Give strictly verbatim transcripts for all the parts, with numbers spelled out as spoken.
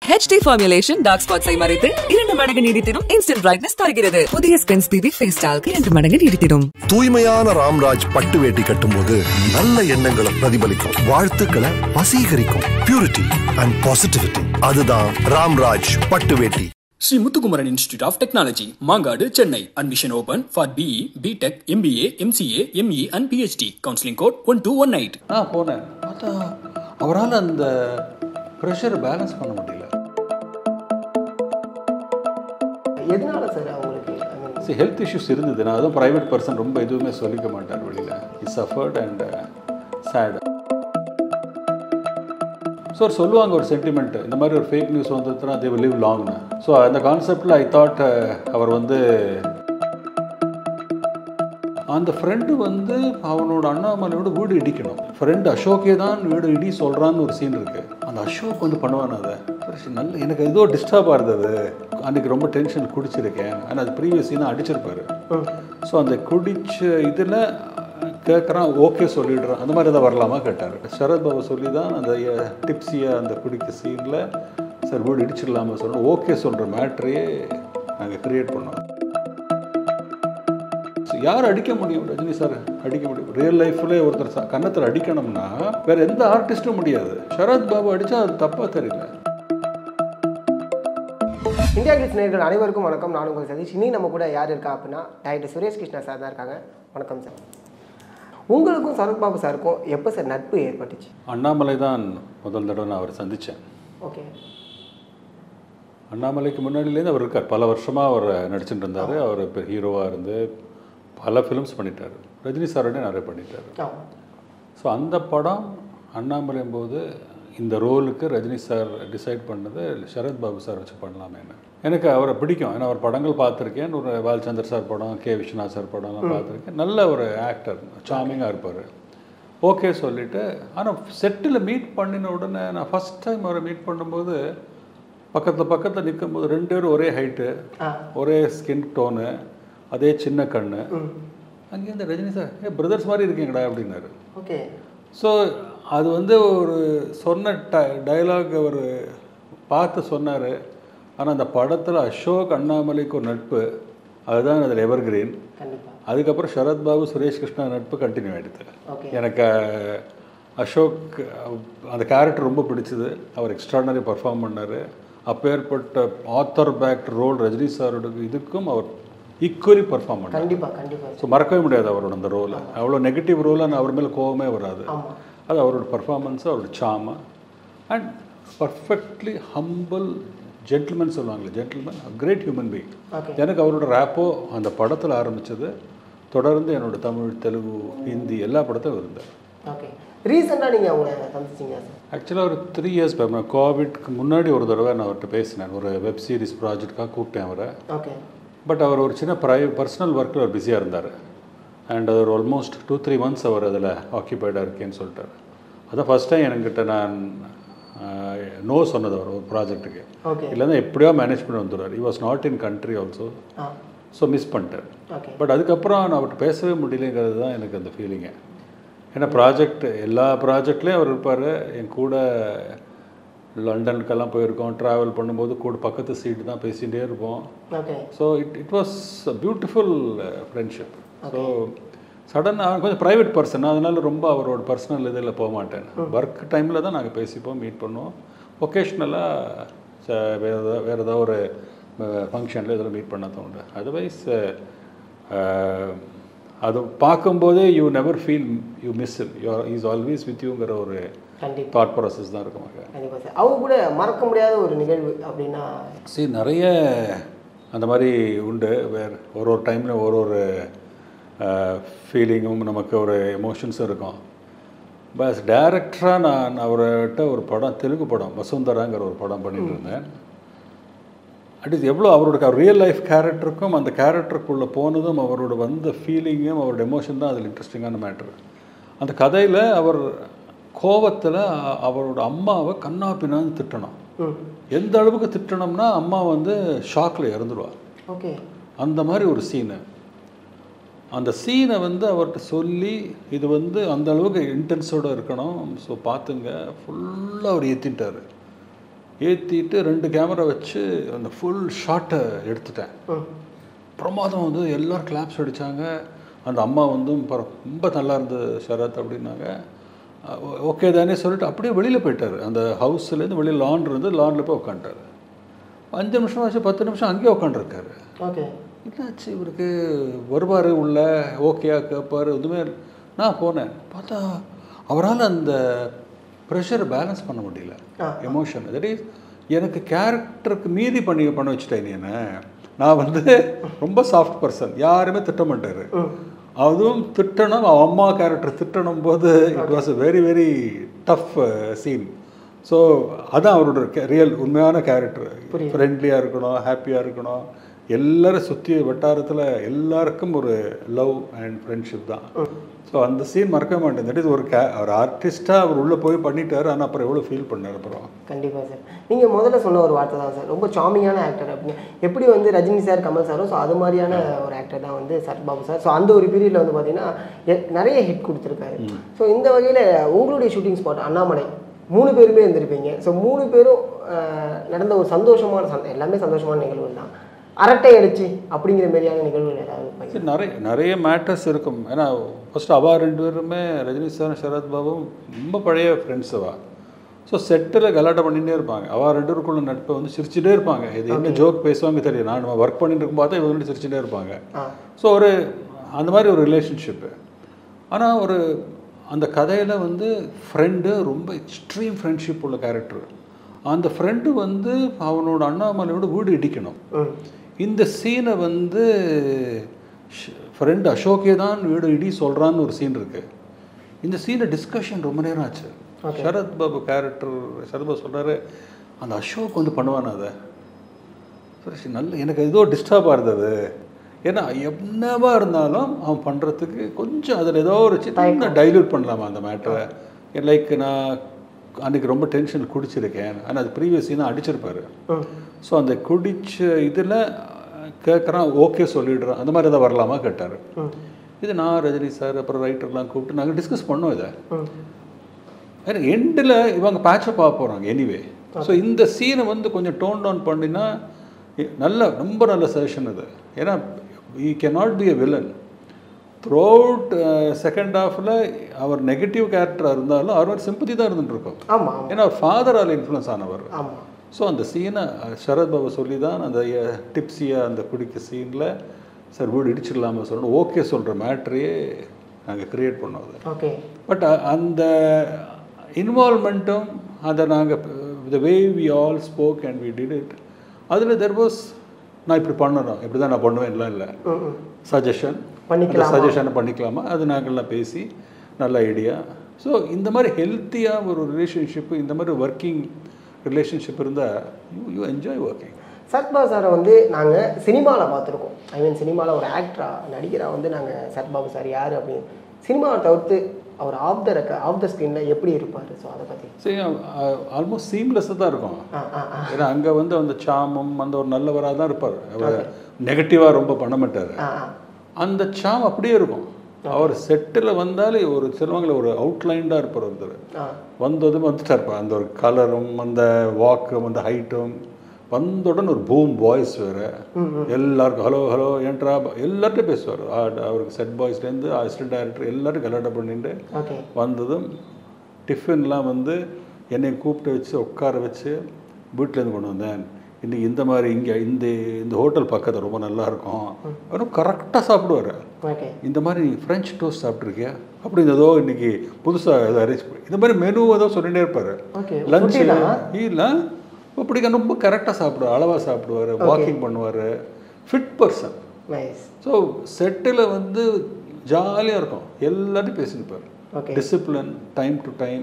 H D formulation dark spots ஐ மறைத்து இரண்டு மடங்கு நீடித்திடும் instant brightness தருகிறது. புதிய ஸ்பென்ஸ் பிபி ஃபேஸ் டால்க் இரண்டு மடங்கு நீடித்திடும். தூய்மையான ராம்ராஜ் பட்டு வேட்டி கட்டும்போது நல்ல எண்ணங்களை பிரதிபலிக்கும், வாழ்த்துக்களை வசீகரிக்கும். பியூரிட்டி அண்ட் பாசிட்டிவிட்டி, அதுதான் ராம்ராஜ் பட்டு வேட்டி. Sri Muthukumaran Institute of Technology, Mangadu, Chennai. Admission open for B E, B Tech, M B A, M C A, M E and P H D. Counseling code one two one eight. ஆ போனேன். பார்த்தா அவரால் அந்த pressure balance பண்ண முடியல. எதனால sir அவங்களுக்கு சரி, health issues இருந்தது. நான் அதுவும் ப்ரைவேட் பர்சன் ரொம்ப எதுவுமே சொல்லிக்க மாட்டார் வெளியில். Is suffered and sad. So அவர் சொல்லுவாங்க ஒரு சென்டிமெண்ட், இந்த மாதிரி ஒரு ஃபேக் நியூஸ் வந்துச்சுன்னா தே வில் லிவ் லாங்னு. ஸோ அந்த கான்செப்டில் ஐ தாட் அவர் வந்து அந்த ஃப்ரெண்டு வந்து அவனோட அண்ணாமலையோட வீடு இடிக்கணும். ஃப்ரெண்டு அசோக்கே தான் வீடு இடி சொல்கிறான்னு ஒரு சீன் இருக்குது. அந்த அசோக் வந்து பண்ணுவான் அதை நல்ல எனக்கு ஏதோ டிஸ்டர்பாக இருந்தது. அன்றைக்கி ரொம்ப டென்ஷன் குடிச்சிருக்கேன். ஆனால் அது ப்ரீவியஸ் சீனாக அடிச்சிருப்பார். ஸோ அந்த குடிச்ச இதில் கேட்குறான், ஓகே சொல்லிடுறான். அந்த மாதிரி எதாவது வரலாமா கேட்டார். சரத் பாபு சொல்லி தான் அந்த டிப்ஸியாக அந்த குடிக்க சீனில் சார் வீடு இடிச்சிடலாமா சொல்லணும் ஓகே சொல்கிற மேட்ரையே நாங்கள் க்ரியேட் பண்ணோம். யார் அடிக்க முடியும்? ரஜினி சார் அடிக்க முடியும். ரியல் லைஃப்ல ஒருத்தர் கன்னத்தில் அடிக்கணும்னா வேற எந்த ஆர்டிஸ்டும் முடியாது. சரத் பாபு அடித்தா அது தப்பாக தெரியல. இந்தியா கிளிட்ஸ் நேயர்கள் அனைவருக்கும் வணக்கம். நான் உங்கள் சதீஷ். இனி நம்ம கூட யார் இருக்கா அப்படின்னா டைரக்டர் சுரேஷ் கிருஷ்ணா சார் தான் இருக்காங்க. வணக்கம் சார். உங்களுக்கும் சரத் பாபு சாருக்கும் எப்போ சார் நட்பு ஏற்பட்டுச்சு? அண்ணாமலை தான் முதல் தடவை நான் அவரை சந்தித்தேன். ஓகே. அண்ணாமலைக்கு முன்னாடியிலேருந்து அவர் இருக்கார். பல வருஷமாக அவர் நடிச்சுட்டு இருந்தார். அவர் இப்போ ஹீரோவாக இருந்து பல ஃபிலிம்ஸ் பண்ணிட்டார். ரஜினி சாரோட நிறைய பண்ணிட்டார். ஸோ அந்த படம் அண்ணாமலையும் போது இந்த ரோலுக்கு ரஜினி சார் டிசைட் பண்ணது சரத் பாபு சார் வச்சு பண்ணலாமேன்னு. எனக்கு அவரை பிடிக்கும். ஏன்னா அவர் படங்கள் பார்த்துருக்கேன். ஒரு பாலச்சந்தர் சார் படம், கே விஸ்வநாத் சார் படம்லாம் பார்த்துருக்கேன். நல்ல ஒரு ஆக்டர், சாமிங்காக இருப்பார். ஓகே சொல்லிவிட்டு, ஆனால் செட்டில் மீட் பண்ணின உடனே நான் ஃபஸ்ட் டைம் அவரை மீட் பண்ணும்போது பக்கத்தில் பக்கத்தில் நிற்கும்போது ரெண்டு பேரும் ஒரே ஹைட்டு, ஒரே ஸ்கின் டோனு, அதே சின்ன கண்ணு. அங்கேருந்து ரஜினி சார் ஏ பிரதர்ஸ் மாதிரி இருக்கீங்கடா அப்படின்னாரு. ஓகே. ஸோ அது வந்து ஒரு சொன்ன ட டைலாக் அவர் பார்த்து சொன்னார். ஆனால் அந்த படத்தில் அசோக் அண்ணாமலைக்கு ஒரு நட்பு, அதுதான் அதில் எவர் கிரீன். அதுக்கப்புறம் சரத் பாபு சுரேஷ் கிருஷ்ணா நட்பு கண்டினியூ ஆகிடுது. எனக்கு அசோக் அந்த கேரக்டர் ரொம்ப பிடிச்சது. அவர் எக்ஸ்ட்ராடனரி பர்ஃபார்ம் பண்ணார். அப்பேற்பட்ட ஆத்தர் பேக்ட் ரோல் ரஜினி சாரோட இதுக்கும் அவர் ஈக்குவலி பர்ஃபார்ம் பண்ணார். கண்டிப்பாக கண்டிப்பாக. ஸோ மறக்கவே முடியாது அவரோட அந்த ரோலை. அவ்வளோ நெகட்டிவ் ரோலாக அவர் மேலே கோவமே வராது. அது அவரோட பர்ஃபார்மன்ஸு, அவரோட சாமு அண்ட் பர்ஃபெக்ட்லி ஹம்பிள் ஜென்டில்மேன் சொல்லுவாங்களே, ஜென்டில்மேன், கிரேட் ஹியூமன் பீயிங். எனக்கு அவரோட ரேப்போ அந்த படத்தில் ஆரம்பித்தது. தொடர்ந்து என்னோடய தமிழ், தெலுங்கு, ஹிந்தி எல்லா படத்திலும் இருந்தார். ஓகே. ரீசெண்டாக நீங்கள் அவங்கள சந்திச்சிங்க? ஆக்சுவலாக ஒரு த்ரீ இயர்ஸ் பேக் கோவிட்க்கு முன்னாடி ஒரு தடவை நான் அவர்கிட்ட பேசினேன். ஒரு வெப் சீரிஸ் ப்ராஜெக்டாக கூப்பிட்டேன் அவரை. ஓகே. பட் அவர் ஒரு சின்ன ப்ரை பர்சனல் ஒர்க்கில் அவர் பிஸியாக இருந்தார். அண்ட் அது ஒரு ஆல்மோஸ்ட் டூ த்ரீ மந்த்ஸ் அவர் அதில் ஆக்கியபைடாக இருக்கேன்னு சொல்லிட்டார். அதான் ஃபஸ்ட் டைம் என்கிட்ட நான் நோ சொன்னது அவர் ஒரு ப்ராஜெக்ட்டுக்கு. இல்லைன்னா எப்படியோ மேனேஜ் பண்ணி வந்துடுவார். He was not in country also. So miss பண்ணிட்டார். பட் அதுக்கப்புறம் நான் அவர்கிட்ட பேசவே முடியலைங்கிறது தான் எனக்கு அந்த ஃபீலிங்கு. ஏன்னா ப்ராஜெக்ட் எல்லா ப்ராஜெக்ட்லேயும் அவர் இருப்பார். என் கூட லண்டனுக்கெல்லாம் போயிருக்கோம். ட்ராவல் பண்ணும்போது கூட பக்கத்து சீட்டு தான் பேசிகிட்டே இருப்போம். So it it was a beautiful friendship. So sudden அவன் கொஞ்சம் ப்ரைவேட் பர்சன், அதனால ரொம்ப அவரோட பர்சனல் இதில் போக மாட்டேன். ஒர்க் டைமில் தான் நாங்கள் பேசிப்போம், மீட் பண்ணுவோம். ஒகேஷ்னலாக வேறு ஏதாவது வேறு ஏதாவது ஒரு ஃபங்க்ஷனில் இதில் மீட் பண்ண தோணுது. அதர்வைஸ் அது பார்க்கும்போதே you never feel you miss him, you is always with யூங்கிற ஒரு தாட் ப்ராசஸ் தான் இருக்குமாங்க. அவங்க கூட மறக்க முடியாத ஒரு நிகழ்வு அப்படின்னா சரி நிறைய அந்த மாதிரி உண்டு. வேறு ஒரு ஒரு டைமில் ஒரு ஒரு ஃபீலிங்கும் நமக்கு ஒரு எமோஷன்ஸும் இருக்கும். பஸ் டைரக்டராக நான் அவர்கிட்ட ஒரு படம், தெலுங்கு படம் வசுந்தராங்கிற ஒரு படம் பண்ணிட்டு இருந்தேன். அட்லீஸ்ட் எவ்வளோ அவரோட ரியல் லைஃப் கேரக்டருக்கும் அந்த கேரக்டருக்குள்ளே போனதும் அவரோட வந்த ஃபீலிங்கும் அவரோட எமோஷன் தான் அதில் இன்ட்ரெஸ்டிங்கான மேட்ரு. அந்த கதையில் அவர் கோவத்தில் அவரோட அம்மாவை கண்ணா பின்னான்னு திட்டணும். எந்த அளவுக்கு திட்டணும்னா அம்மா வந்து ஷாக்கில் இறந்துடுவார். ஓகே. அந்த மாதிரி ஒரு சீனு. அந்த சீனை வந்து அவர்கிட்ட சொல்லி இது வந்து அந்த அளவுக்கு இன்டென்ஸோடு இருக்கணும், ஸோ பார்த்துங்க ஃபுல்லாக அவர் ஏற்றிட்டார். ஏற்றிட்டு ரெண்டு கேமரா வச்சு அந்த ஃபுல் ஷாட்டை எடுத்துட்டேன். பிரமாதம் வந்து எல்லோரும் கிளாப்ஸ் அடித்தாங்க. அந்த அம்மா வந்து ரொம்ப நல்லா இருந்தது சரத் அப்படின்னாங்க. ஓகே தானே சொல்லிட்டு அப்படியே வெளியில் போயிட்டார். அந்த ஹவுஸ்லேருந்து வெளியில் லான் இருந்து லானில் போய் உட்காந்துட்டார். அஞ்சு நிமிஷம் ஆச்சு, பத்து நிமிஷம் அங்கேயே உட்காந்துருக்காரு. ஓகே என்னாச்சு இவருக்கு, வருவார் உள்ள ஓகேயா கேட்பார், எதுவுமே. நான் போனேன், பார்த்தா அவரால் அந்த ப்ரெஷரை பேலன்ஸ் பண்ண முடியல, எமோஷன். தட் இஸ் எனக்கு கேரக்டருக்கு மீறி பண்ணி பண்ண வச்சுட்டேன். என்ன நான் வந்து ரொம்ப சாஃப்ட் பர்சன், யாருமே திட்ட மாட்டார். அதுவும் திட்டணும், அம்மா கேரக்டர் திட்டணும் போது it was a very very tough scene. So அதான் அவரோட ரியல் உண்மையான கேரக்டர். ஃப்ரெண்ட்லியாக இருக்கணும், ஹாப்பியாக இருக்கணும், எல்லாரும் சுற்றி வட்டாரத்தில் எல்லாருக்கும் ஒரு லவ் அண்ட் ஃப்ரெண்ட்ஷிப் தான். ஸோ அந்த சீன் மறக்க மாட்டேன். தட் இஸ் ஒரு கே ஒரு ஆர்டிஸ்ட்டாக அவர் உள்ளே போய் பண்ணிட்டார். ஆனால் அப்புறம் எவ்வளோ ஃபீல் பண்ணார் அப்புறம். கண்டிப்பாக சார். நீங்கள் முதல்ல சொன்ன ஒரு வார்த்தை தான் சார், ரொம்ப சாமிங்கான ஆக்டர் அப்படின்னு. எப்படி வந்து ரஜினி சார், கமல் சாரும், ஸோ அது மாதிரியான ஒரு ஆக்டர் தான் வந்து சரத் பாபு சார். ஸோ அந்த ஒரு பீரியடில் வந்து பார்த்தீங்கன்னா நிறைய ஹிட் கொடுத்துருக்காரு. ஸோ இந்த வகையில் உங்களுடைய ஷூட்டிங் ஸ்பாட் அண்ணாமலை, மூணு பேருமே இருந்திருப்பீங்க. ஸோ மூணு பேரும் நடந்த ஒரு சந்தோஷமான சந்த எல்லாமே சந்தோஷமான நிகழ்வு தான். அரட்டை அடிச்சு அப்படிங்கிற மாதிரியான நிகழ்வுகள் ஏதாவது நிறைய நிறைய மேட்டர்ஸ் இருக்கும். ஏன்னா ஃபஸ்ட்டு அவா ரெண்டு பேருமே ரஜினி சார் சரத் பாபும் ரொம்ப பழைய ஃப்ரெண்ட்ஸ் அவா. ஸோ செட்டில் கலாட்டை பண்ணிகிட்டே இருப்பாங்க. அவள் ரெண்டு பேருக்குள்ள நட்பை வந்து சிரிச்சுட்டே இருப்பாங்க. இது என்ன ஜோக் பேசுவாங்க தெரியும். நான் ஒர்க் பண்ணிட்டு இருக்கும் பார்த்தா இவங்க சிரிச்சுட்டே இருப்பாங்க. ஸோ ஒரு அந்த மாதிரி ஒரு ரிலேஷன்ஷிப்பு. ஆனால் ஒரு அந்த கதையில் வந்து ஃப்ரெண்டு ரொம்ப எக்ஸ்ட்ரீம் ஃப்ரெண்ட்ஷிப் உள்ள கேரக்டர். அந்த ஃப்ரெண்டு வந்து அவனோட அண்ணாமலையோட வீடு இடிக்கணும். இந்த சீனை வந்து ஃப்ரெண்டு அசோக்கே தான் வீடு இடி சொல்கிறான்னு ஒரு சீன் இருக்குது. இந்த சீனை டிஸ்கஷன் ரொம்ப நேரம் ஆச்சு. சரத் பாபு கேரக்டர் சரத் பாபு சொல்கிறாரு, அந்த அசோக் வந்து பண்ணுவானா அதை சரி நல்ல எனக்கு ஏதோ டிஸ்டர்பாக இருந்தது. ஏன்னா என்னவா இருந்தாலும் அவன் பண்ணுறதுக்கு கொஞ்சம் அதில் ஏதோ ஒரு சின்ன டைல்யூட் பண்ணலாமா அந்த மேட்டரை. லைக் நான் அன்றைக்கி ரொம்ப டென்ஷன் குடிச்சிருக்கேன், ஆனால் அது ப்ரீவியஸ் சீனாக அடிச்சிருப்பார். ஸோ அந்த குடிச்ச இதில் கேட்குறான், ஓகே சொல்லிடுறான், அந்த மாதிரி எதாவது வரலாமா கேட்டார். இது நான் ரஜினி சார் அப்புறம் ரைட்டர்லாம் கூப்பிட்டு நாங்கள் டிஸ்கஸ் பண்ணோம் இதை. ஏன்னா எண்டில் இவங்க பேட்சப் ஆக போகிறாங்க எனிவே. ஸோ இந்த சீனை வந்து கொஞ்சம் டோன் டவுன் பண்ணினா நல்ல ரொம்ப நல்ல சஜஷன் அது. ஏன்னா he can not be a villain throughout. Second ஹாஃபில் அவர் நெகட்டிவ் கேரக்டராக இருந்தாலும் அவர் சிம்பத்தி தான் இருந்துட்டுருக்கோம். ஆமாம், ஏன்னா அவர் ஃபாதரால் இன்ஃப்ளூயன்ஸ் ஆனவர். ஆமாம். ஸோ அந்த சீனை சரத் பாபு சொல்லி தான் அந்த டிப்ஸியாக அந்த குடிக்க சீனில் சார் வீடு இடிச்சிடலாமல் சொல்லணும் ஓகே சொல்கிற மேட்ரையே நாங்கள் க்ரியேட் பண்ணோம் அது. ஓகே. பட் அந்த இன்வால்மெண்ட்டும் அதை நாங்கள் the way we all spoke and we did it, அதில் தெர் வாஸ் நான் இப்படி பண்ணணும், இப்படி தான் நான் பண்ணுவேன்லாம் இல்லை, சஜஷன் பண்ணிக்கலாம், சஜஷனை பண்ணிக்கலாமா, அது நாங்கள்லாம் பேசி நல்ல ஐடியா. ஸோ இந்த மாதிரி ஹெல்த்தியாக ஒரு ரிலேஷன்ஷிப்பு, இந்த மாதிரி ஒர்க்கிங் ரிலேஷன்ஷிப் இருந்தால் you you enjoy working. Sarath Babu சாரை வந்து நாங்கள் சினிமாவில் பார்த்துருக்கோம். ஐ மீன் சினிமாவில் ஒரு ஆக்டராக நடிகராக வந்து நாங்கள் சரத் பாபு சார் யார் அப்படின்னு சினிமாவை தவிர்த்து அவர் ஆஃப் த ரெக்க ஆஃப் த ஸ்க்ரீனில் எப்படி இருப்பார்? ஸோ அதை பற்றி சரி, ஆல்மோஸ்ட் சீம்லெஸ்ஸாக தான் இருக்கும். ஏன்னா அங்கே வந்து அந்த சாமம் அந்த ஒரு நல்லவராக தான் இருப்பார். அவர் நெகட்டிவாக ரொம்ப பண்ண மாட்டார். அந்த சாம் அப்படியே இருக்கும். அவர் செட்டில் வந்தாலே ஒரு சிலவங்கள ஒரு அவுட்லைன்டாக இருப்பார். ஒருத்தர் வந்ததும் வந்துட்டா இருப்பார். அந்த ஒரு கலரும் அந்த வாக்கும் அந்த ஹைட்டும் வந்தவுடன் ஒரு பூம் வாய்ஸ் வேறு. எல்லாருக்கும் ஹலோ ஹலோ ஏன்ட்ரா எல்லார்ட்டையும் பேசுவார். அவருக்கு செட் பாய்ஸ்லேருந்து அசிஸ்டன்ட் டைரக்டர் எல்லாரும் கலாட்டா பண்ணிட்டு வந்ததும் டிஃபன்லாம் வந்து என்னை கூப்பிட்டு வச்சு உட்கார வச்சு வீட்டிலேருந்து கொண்டு வந்தேன். இன்றைக்கி இந்த மாதிரி இங்கே இந்த இந்த ஹோட்டல் பக்கத்தில் ரொம்ப நல்லாயிருக்கும். அவரும் கரெக்டாக சாப்பிடுவார். இந்த மாதிரி ஃப்ரெஞ்ச் டோஸ்ட் சாப்பிட்ருக்கியா அப்படி ஏதோ இன்றைக்கி புதுசாக ஏதோ அரேஞ்ச் பண்ணி இந்த மாதிரி மெனு ஏதோ சொல்லிகிட்டே இருப்பார். லஞ்சு இல்லை அப்படி ரொம்ப கரெக்டாக சாப்பிடுவார், அளவாக சாப்பிடுவார், வாக்கிங் பண்ணுவார், ஃபிட் பர்சன். ஸோ செட்டில் வந்து ஜாலியாக இருக்கும், எல்லாத்தையும் பேசியிருப்பார். டிசிப்ளின், டைம் டு டைம்,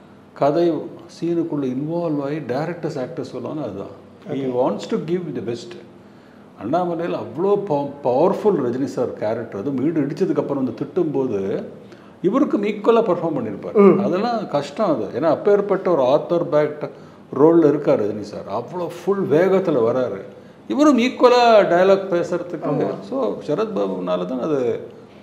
கதை சீனுக்குள்ளே இன்வால்வ் ஆகி டேரக்டர்ஸ் ஆக்டர்ஸ் சொல்லுவாங்க அதுதான். He wants to give the best. அண்ணாமலையில் அவ்வளோ பவ பவர்ஃபுல் ரஜினி சார் கேரக்டர். அதுவும் வீடு இடித்ததுக்கப்புறம் வந்து திட்டும்போது இவருக்கும் ஈக்குவலாக பர்ஃபார்ம் பண்ணியிருப்பார். அதெல்லாம் கஷ்டம் அது. ஏன்னா அப்பேற்பட்ட ஒரு ஆத்தர் பேக்ட் ரோலில் இருக்கார் ரஜினி சார். அவ்வளோ ஃபுல் வேகத்தில் வராரு. இவரும் ஈக்குவலாக டயலாக் பேசுகிறதுக்கு. ஸோ சரத் பாபுனால தான் அது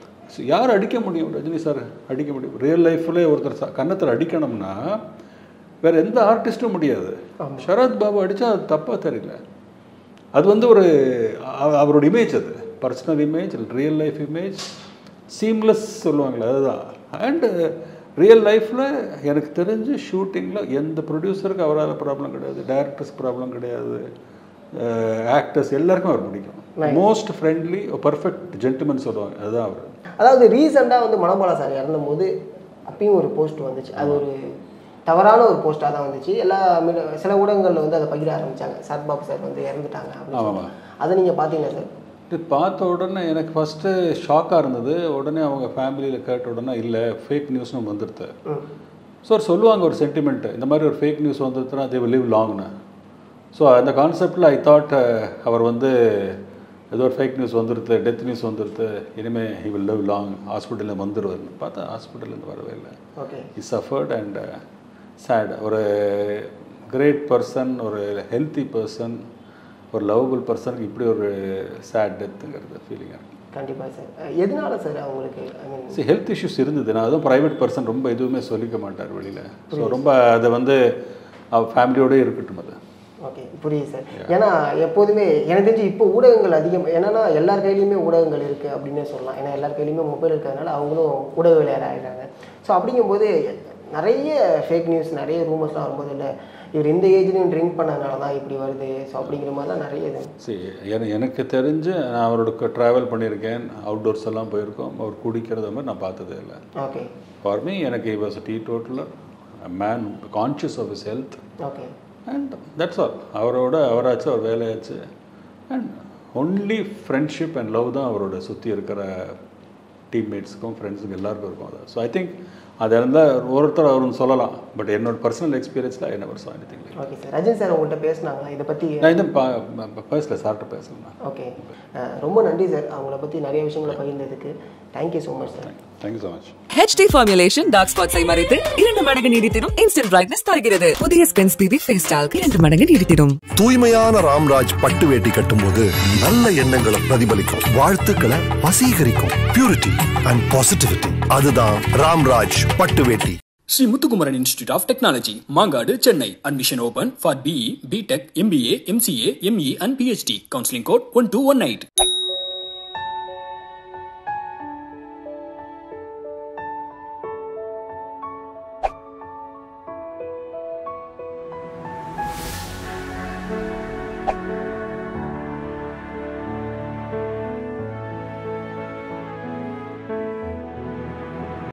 யார் அடிக்க முடியும்? ரஜினி சார் அடிக்க முடியும். ரியல் லைஃப்லேயே ஒருத்தர் கன்னத்தில் அடிக்கணும்னா வேறு எந்த ஆர்டிஸ்ட்டும் முடியாது. சரத் பாபு அடித்தா அது தப்பாக தெரியல. அது வந்து ஒரு அவரோட இமேஜ், அது personal image, real life image, seamless சொல்லுவாங்களே அதுதான். அண்டு ரியல் லைஃப்பில் எனக்கு தெரிஞ்சு ஷூட்டிங்கில் எந்த ப்ரொடியூசருக்கு அவரால் ப்ராப்ளம் கிடையாது, டைரக்டர்ஸ்க்கு ப்ராப்ளம் கிடையாது, ஆக்டர்ஸ் எல்லாருக்கும் அவர் பிடிக்கும். மோஸ்ட் ஃப்ரெண்ட்லி பர்ஃபெக்ட் ஜென்டில்மேன் சொல்லுவாங்க, அதுதான் அவர். அதாவது ரீசெண்டாக வந்து மனோபாலா சார் இறந்தும் போது அப்பயும் ஒரு போஸ்ட் வந்துச்சு. அது ஒரு தவறான ஒரு போஸ்ட்டாக தான் வந்துச்சு. எல்லா சில ஊடகங்களில் வந்து அதை பகிர ஆரம்பித்தாங்க, சரத் பாபு சார் வந்து இறந்துட்டாங்க அப்படின்னு. அதை நீங்கள் பார்த்தீங்களா சார்? இது பார்த்த உடனே எனக்கு ஃபஸ்ட்டு ஷாக்காக இருந்தது. உடனே அவங்க ஃபேமிலியில் கேட்ட உடனே இல்லை ஃபேக் நியூஸ்னு வந்துடுது. ஸோ அவர் சொல்லுவாங்க ஒரு சென்டிமெண்ட்டு, இந்த மாதிரி ஒரு ஃபேக் நியூஸ் வந்துடுதுன்னா தே வில் லிவ் லாங்னு. ஸோ அந்த கான்செப்டில் ஐ தாட் அவர் வந்து ஏதோ ஒரு ஃபேக் நியூஸ் வந்துடுது, டெத் நியூஸ் வந்துடுது, இனிமேல் ஹி வில் லிவ் லாங், ஹாஸ்பிட்டலில் வந்துடுவார்னு பார்த்தா ஹாஸ்பிட்டல்லேருந்து வரவே இல்லை. Okay, he suffered and sad. ஒரு கிரேட் பர்சன், ஒரு ஹெல்த்தி பர்சன், ஒரு லவபிள் பர்சனுக்கு இப்படி ஒரு சேட் டெத்துங்கிறது ஃபீலிங்காக இருக்குது. கண்டிப்பாக சார். எதனால சார் அவங்களுக்கு சி ஹெல்த் இஷ்யூஸ் இருந்தது. நான் அதுவும் ப்ரைவேட் பர்சன், ரொம்ப எதுவுமே சொல்லிக்க மாட்டார் வெளியில். ஸோ ரொம்ப அதை வந்து அவர் ஃபேமிலியோடய இருக்கட்டும் அது. ஓகே, புரியுது சார். ஏன்னா எப்போதுமே எனக்கு தெரிஞ்சு இப்போ ஊடகங்கள் அதிகம், என்னன்னா எல்லார் கையிலையுமே ஊடகங்கள் இருக்குது அப்படின்னே சொல்லலாம். ஏன்னா எல்லார் கையிலையுமே மொபைல் இருக்கிறதுனால அவங்களும் ஊடகவியலாளர் ஆகிடுறாங்க. ஸோ அப்படிங்கும்போது நிறைய ஃபேக் நியூஸ், நிறைய ரூமர்ஸ்லாம் வரும்போது இல்லை இவர் இந்த ஏஜ்லேயும் ட்ரிங்க் பண்ணதுனால தான் இப்படி வருது, ஸோ அப்படிங்கிற மாதிரிலாம் நிறைய இது. சரி, எனக்கு தெரிஞ்சு நான் அவரோட ட்ராவல் பண்ணியிருக்கேன், அவுட்டோர்ஸ் எல்லாம் போயிருக்கோம், அவர் குடிக்கிறத மாதிரி நான் பார்த்ததே இல்லை. ஓகே, ஃபார் மீ எனக்கு he was a teetotaller, a man conscious of his health. Okay, and that's all. அவரோட அவராச்சு, அவர் வேலையாச்சு. And only friendship and love தான் அவரோட சுற்றி இருக்கிற டீம்மேட்ஸுக்கும் ஃப்ரெண்ட்ஸுக்கும் எல்லாருக்கும் இருக்கும். அது ஸோ ஐ திங்க் அது இருந்தால் ஒருத்தர் அவருன்னு சொல்லலாம். பட் என்னோட பர்சனல் எக்ஸ்பீரியன்ஸில் I never saw anything like. Okay sir. Rajini sir உங்கள்கிட்ட பேசினாங்களா இதை பற்றி? நான் இது பேசல, சார்கிட்ட பேசலாம். ஓகே, ரொம்ப நன்றி சார் அவங்கள பற்றி நிறைய விஷயங்களை பகிர்ந்ததுக்கு. Thank you so much sir. Thank you so much. H D formulation dark ஸ்பாட்ஸை மறைத்து இரண்டு மடங்கு நீடித்திடும் இன்ஸ்டன்ட் பிரைட்னஸ் தருகிறது. புதிய ஸ்கின்ஸ் பிபி ஃபேஸ் டால்க் இரண்டு மடங்கு நீடித்திடும். தூய்மையான ராம்ராஜ் பட்டு வேட்டி கட்டும்போது நல்ல எண்ணங்களை பிரதிபலிக்கும், வாழ்த்துக்களை வசீகரிக்கும். பியூரிட்டி அண்ட் பாசிட்டிவிட்டி, அதுதான் ராம்ராஜ் பட்டு வேட்டி. Sri Muthukumaran Institute of Technology, Mangadu, Chennai. Admission open for B E, B Tech, M B A, M C A, M E and P H D. Counseling code one two one eight.